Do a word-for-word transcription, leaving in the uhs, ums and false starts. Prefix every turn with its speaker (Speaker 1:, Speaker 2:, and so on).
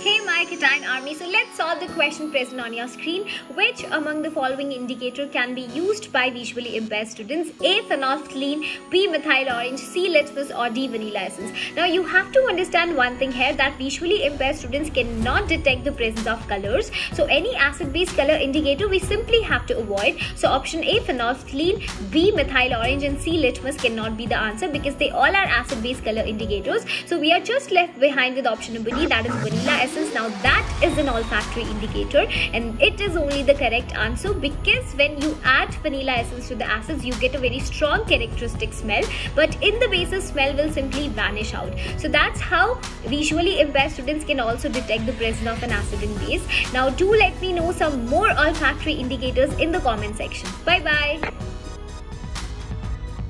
Speaker 1: Hey my Ketine Army, so let's solve the question present on your screen. Which among the following indicator can be used by visually impaired students? A. Phenolphthalein, B. Methyl orange, C. Litmus, or D. Vanilla essence. Now you have to understand one thing here, that visually impaired students cannot detect the presence of colors. So any acid based color indicator we simply have to avoid. So option A, phenolphthalein, B, methyl orange, and C, litmus cannot be the answer because they all are acid based color indicators. So we are just left behind with option number D, that is vanilla essence. Now that is an olfactory indicator and it is only the correct answer because when you add vanilla essence to the acids you get a very strong characteristic smell, but in the bases smell will simply vanish out. So that's how visually impaired students can also detect the presence of an acid in base. Now do let me know some more olfactory indicators in the comment section. Bye bye.